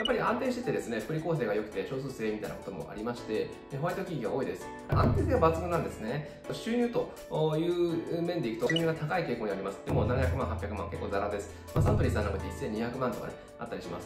やっぱり安定しててですね、福利厚生が良くて少数制みたいなこともありまして、ホワイト企業が多いです。安定性は抜群なんですね。収入という面でいくと、収入が高い傾向にあります。でも700万、800万結構ザラです。サントリーさんなんかで1200万とかね、あったりします。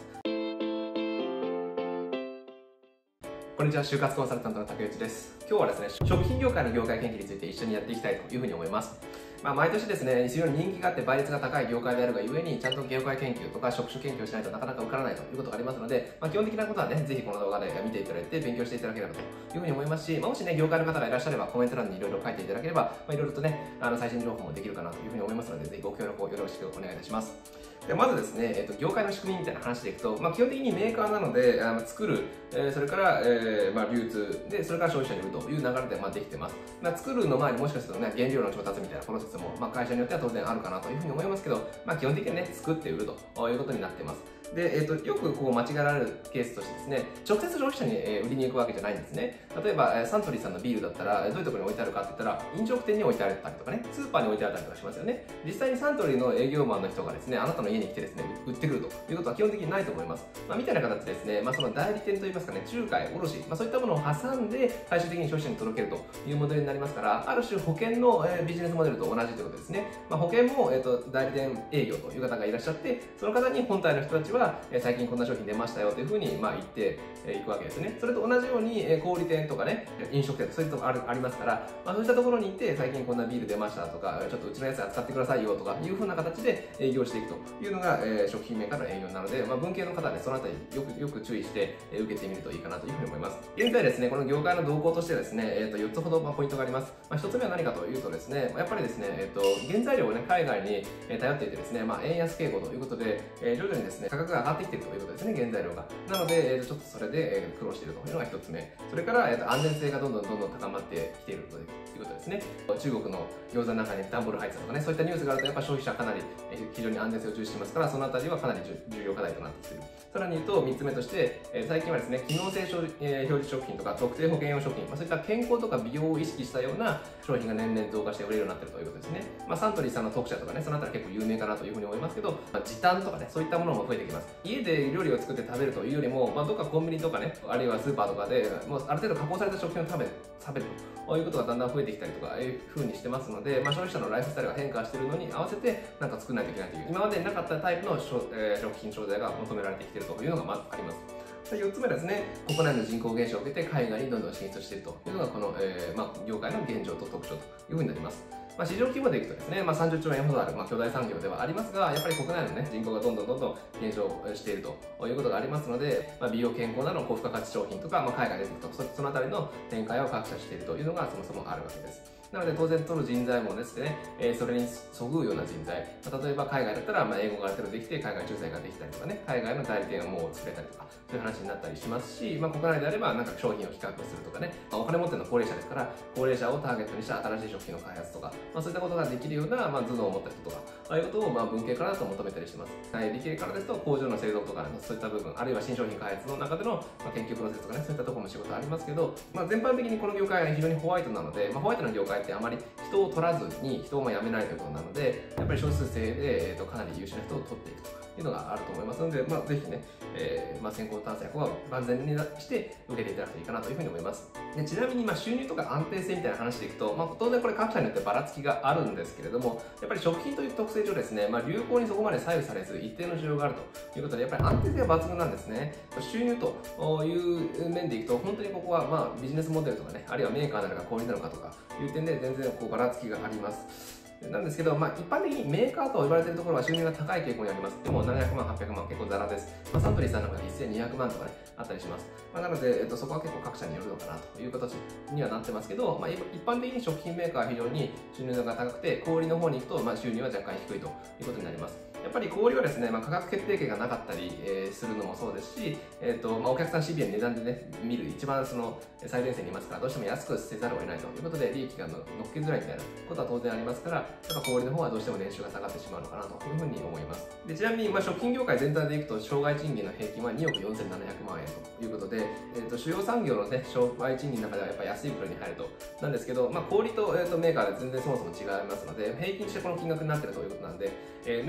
こんにちは、就活コンサルタントの竹内です。今日はですね、食品業界の業界研究について一緒にやっていきたいというふうに思います。毎年ですね、非常に人気があって倍率が高い業界であるがゆえに、ちゃんと業界研究とか職種研究をしないとなかなか受からないということがありますので、基本的なことはね、ぜひこの動画で見ていただいて勉強していただければというふうに思いますし、もしね、業界の方がいらっしゃればコメント欄にいろいろ書いていただければ、いろいろとね、最新情報もできるかなというふうに思いますので、ぜひご協力をよろしくお願いいたします。でまずですね、業界の仕組みみたいな話でいくと、基本的にメーカーなので、作る、それから、流通で、それから消費者に売るという流れで、できてます。作るの前にもしかするとね、原料の調達みたいなプロセスも、会社によっては当然あるかなというふうに思いますけど、基本的にね、作って売るということになっています。で、よく間違えられるケースとしてですね、直接消費者に売りに行くわけじゃないんですね。例えば、サントリーさんのビールだったら、どういうところに置いてあるかって言ったら、飲食店に置いてあったりとかね、スーパーに置いてあったりとかしますよね。実際にサントリーの営業マンの人がですね、あなたの家に来てですね、売ってくるということは基本的にないと思います。みたいな形でですね、その代理店といいますかね、仲介、卸、そういったものを挟んで、最終的に消費者に届けるというモデルになりますから、ある種保険のビジネスモデルと同じということですね。保険も代理店営業という方がいらっしゃって、その方に本体の人たちは、最近こんな商品出ましたよというふうに言っていくわけですね。それと同じように小売店とかね、飲食店とかそういうところありますから、そういったところに行って最近こんなビール出ましたとか、ちょっとうちのやつ扱ってくださいよとかいうふうな形で営業していくというのが食品メーカーの営業なので、文系の方はね、そのあたりよく注意して受けてみるといいかなというふうに思います。現在ですね、この業界の動向としてですね、4つほどポイントがあります。1つ目は何かというとですね、やっぱりですね、原材料をね、海外に頼っていてですね、円安傾向ということで、徐々にですね、価格が上がってきているということですね、原材料が。なので、ちょっとそれで苦労しているというのが1つ目。それから、安全性がどんどん高まってきているということですね。中国の餃子の中に段ボール入ってたとかね、そういったニュースがあると、やっぱ消費者はかなり非常に安全性を重視してますから、そのあたりはかなり重要課題となってきている。さらに言うと、3つ目として、最近はですね、機能性表示食品とか特定保険用食品、そういった健康とか美容を意識したような商品が年々増加して売れるようになっているということですね。サントリーさんの特茶とかね、そのあたり結構有名かなというふうに思いますけど、時短とかね、そういったものも増えてきます。家で料理を作って食べるというよりも、どっかコンビニとかね、あるいはスーパーとかで、もうある程度加工された食品を食べるということがだんだん増えてきたりとか、いうふうにしてますので、消費者のライフスタイルが変化しているのに合わせて、なんか作らないといけないという、今までになかったタイプの食品商材が求められてきているというのがまずあります。4つ目ですね、国内の人口減少を受けて海外にどんどん進出しているというのがこの、業界の現状と特徴というふうになります。市場規模でいくとですね、30兆円ほどある、巨大産業ではありますが、やっぱり国内の、ね、人口がどんどん減少しているということがありますので、美容健康などの高付加価値商品とか、海外でいくとそのあたりの展開を各社しているというのがそもそもあるわけです。なので当然取る人材もですね、それにそぐうような人材、例えば海外だったら英語がある程度できて海外駐在ができたりとかね、海外の代理店をもう作れたりとか、そういう話になったりしますし、国内であればなんか商品を比較するとかね、お金持ってるのは高齢者ですから、高齢者をターゲットにした新しい食品の開発とか、そういったことができるような、頭脳を持った人とか、ああいうことを文系からだと求めたりします。理系からですと工場の製造とかのそういった部分、あるいは新商品開発の中での研究プロセスとかね、そういったところも仕事ありますけど、全般的にこの業界は非常にホワイトなので、ホワイトの業界ってあまり人を取らずに人を辞めないということなので、やっぱり少数制で、かなり優秀な人を取っていくというのがあると思いますので、ぜひね、先行探索は万全にして受けていただくといいかなというふうに思います。でちなみに収入とか安定性みたいな話でいくと、当然これ各社によってばらつきがあるんですけれども、やっぱり食品という特性上ですね、流行にそこまで左右されず一定の需要があるということで、やっぱり安定性は抜群なんですね。収入という面でいくと、本当にここはビジネスモデルとかね、あるいはメーカーなのか小売なのかとかいう点で全然ばらつきがあります。なんですけど、一般的にメーカーと呼ばれているところは収入が高い傾向にあります。でも700万、800万結構ザラです。サントリーさんなんかで1200万とかね、あったりします。なので、そこは結構各社によるのかなという形にはなってますけど、一般的に食品メーカーは非常に収入が高くて、小売の方に行くと、収入は若干低いということになります。やっぱり小売はですね、価格決定権がなかったり、するのもそうですし、お客さんシビアに値段でね、見る一番最前線にいますから、どうしても安くせざるを得ないということで、利益が乗っけづらいみたいなことは当然ありますから、やっぱ小売の方はどうしても年収が下がってしまうのかなというふうに思います。でちなみに、食品業界全体でいくと、生涯賃金の平均は2億4700万円ということで、主要産業のね、生涯賃金の中ではやっぱ安い部類に入ると。なんですけど、小売と、メーカーで全然そもそも違いますので、平均してこの金額になっているということなんで、メーカーの方行く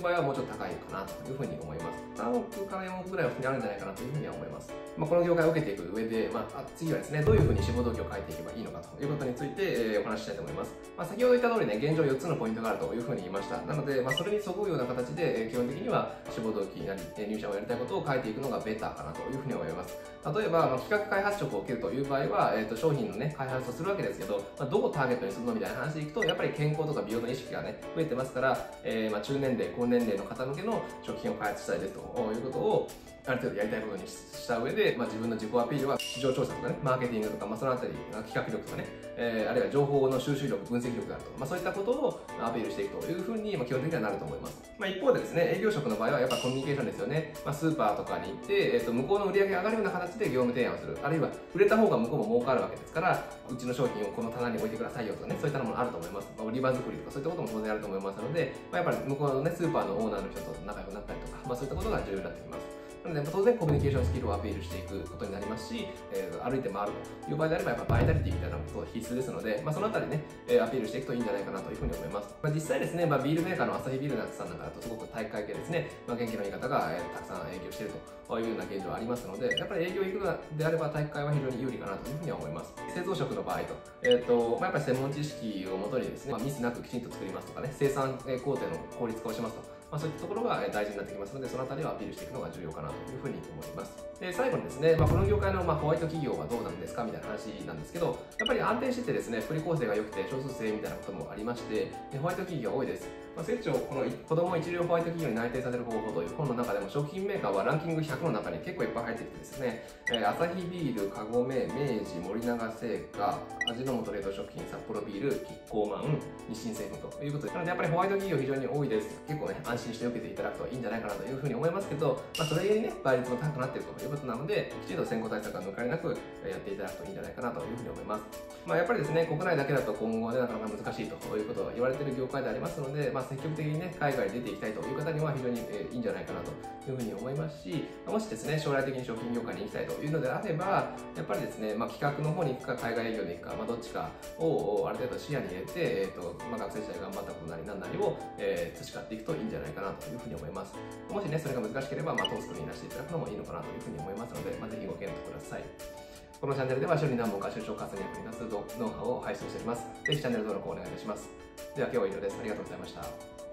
く場合はもうちょっと高いかなというふうに思います。3億から4億ぐらいは普通にあるんじゃないかなというふうには思います。この業界を受けていく上で、次はですね、どういうふうに志望動機を書いていけばいいのかということについて、お話ししたいと思います。先ほど言った通りね、現状4つのポイントがあるというふうに言いました。なので、それにそぐうような形で、基本的には志望動機なり、入社をやりたいことを書いていくのがベターかなというふうに思います。例えば、企画開発職を受けるという場合は、商品のね、開発をするわけですけど、どこをターゲットにするのみたいな話でいくと、やっぱり健康とか美容の意識がね、増えてますから、中年齢、高年齢の方向けの食品を開発したいですということを、ある程度やりたいことにした上で、自分の自己アピールは市場調査とかね、マーケティングとか、そのあたり、企画力とかね、あるいは情報の収集力、分析力があると、そういったことをアピールしていくというふうに、基本的にはなると思います。一方でですね、営業職の場合はやっぱコミュニケーションですよね。スーパーとかに行って、向こうの売り上げが上がるような形で業務提案をする。あるいは、売れた方が向こうも儲かるわけですから、うちの商品をこの棚に置いてくださいよとかね、そういったのもあると思います。売り場作りとかそういったことも当然あると思いますので、やっぱり向こうのね、スーパーのオーナーの人と仲良くなったりとか、そういったことが重要になってきます。なので、当然コミュニケーションスキルをアピールしていくことになりますし、歩いて回るという場合であれば、やっぱバイタリティみたいなことが必須ですので、そのあたりね、アピールしていくといいんじゃないかなというふうに思います。実際ですね、ビールメーカーのアサヒビールさんなんかだとすごく体育会系ですね、元気のいい方がたくさん営業しているというような現状はありますので、やっぱり営業行くのであれば体育会は非常に有利かなというふうには思います。製造職の場合と、やっぱり専門知識をもとにですね、ミスなくきちんと作りますとかね、生産工程の効率化をしますと。そういったところが大事になってきますので、そのあたりをアピールしていくのが重要かなというふうに思います。で、最後にですね、この業界のホワイト企業はどうなんですかみたいな話なんですけど、やっぱり安定しててですね、福利厚生が良くて少数制みたいなこともありまして、ホワイト企業が多いです。船長、この子供一流ホワイト企業に内定される方法という本の中でも、食品メーカーはランキング100の中に結構いっぱい入ってきてですね、アサヒビール、カゴメ、明治、森永製菓、味の素冷凍食品、札幌ビール、キッコーマン、日清製粉ということで、なのでやっぱりホワイト企業非常に多いです。結構ね、安心して受けていただくといいんじゃないかなというふうに思いますけど、それにね、倍率も高くなっているということなので、きちんと先行対策が抜かりなくやっていただくといいんじゃないかなというふうに思います。やっぱりですね、国内だけだと今後はね、なかなか難しいということが言われている業界でありますので、積極的にね、海外に出ていきたいという方には非常にいいんじゃないかなというふうに思いますし、もしですね、将来的に食品業界に行きたいというのであれば、やっぱりですね、企画の方に行くか、海外営業に行くか、どっちかをある程度視野に入れて、学生時代頑張ったことなり何なりを培っていくといいんじゃないかなというふうに思います。もしね、それが難しければ、トースクにいらしていただくのもいいのかなというふうに思いますので、ぜひご検討ください。このチャンネルでは、処理難問か就職活動に役に立つノウハウを配信しております。ぜひチャンネル登録をお願いいたします。では今日は以上です。ありがとうございました。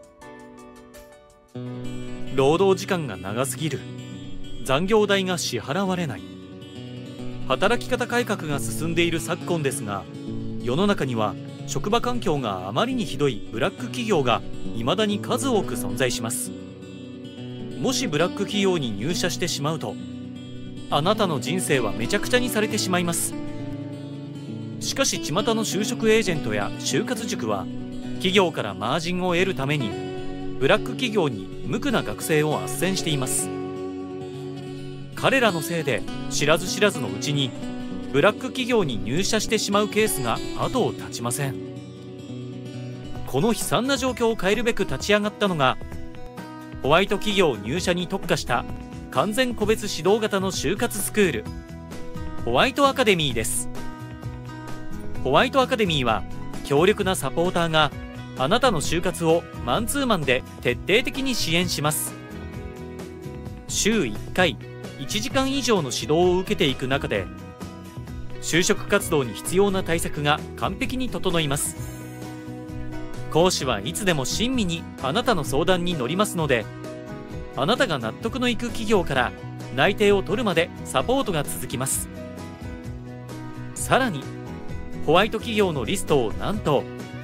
労働時間が長すぎる、残業代が支払われない、働き方改革が進んでいる昨今ですが、世の中には職場環境があまりにひどいブラック企業が未だに数多く存在します。もしブラック企業に入社してしまうと、あなたの人生はめちゃくちゃにされてしまいます。しかし巷の就職エージェントや就活塾は、企業からマージンを得るためにブラック企業に無垢な学生を斡旋しています。彼らのせいで知らず知らずのうちにブラック企業に入社してしまうケースが後を絶ちません。この悲惨な状況を変えるべく立ち上がったのが、ホワイト企業入社に特化した完全個別指導型の就活スクール、ホワイトアカデミーです。ホワイトアカデミーは、強力なサポーターがあなたの就活をマンツーマンで徹底的に支援します。週1回1時間以上の指導を受けていく中で、就職活動に必要な対策が完璧に整います。講師はいつでも親身にあなたの相談に乗りますので、あなたが納得のいく企業から内定を取るまでサポートが続きます。さらにホワイト企業のリストをなんと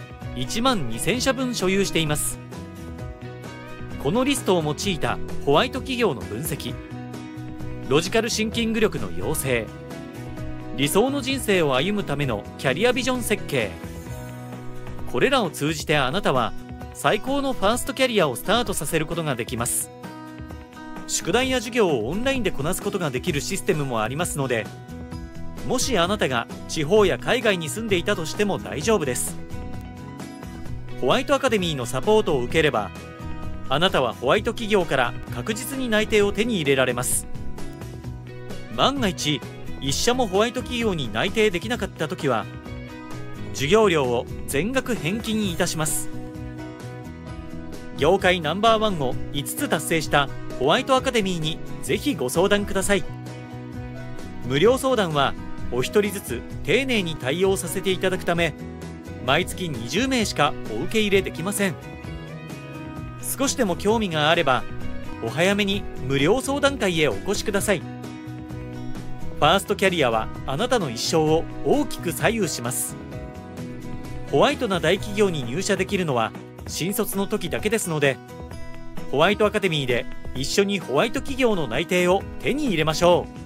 1万2000社分所有しています。このリストを用いたホワイト企業の分析、ロジカルシンキング力の養成、理想の人生を歩むためのキャリアビジョン設計、これらを通じてあなたは最高のファーストキャリアをスタートさせることができます。宿題や授業をオンラインでこなすことができるシステムもありますので、もしあなたが地方や海外に住んでいたとしても大丈夫です。ホワイトアカデミーのサポートを受ければ、あなたはホワイト企業から確実に内定を手に入れられます。万が一一社もホワイト企業に内定できなかった時は、授業料を全額返金いたします。 業界ナンバーワンを5つ達成したホワイトアカデミーにぜひご相談ください。無料相談はお一人ずつ丁寧に対応させていただくため、毎月20名しかお受け入れできません。少しでも興味があればお早めに無料相談会へお越しください。ファーストキャリアはあなたの一生を大きく左右します。ホワイトな大企業に入社できるのは新卒の時だけですので、ホワイトアカデミーで一緒にホワイト企業の内定を手に入れましょう。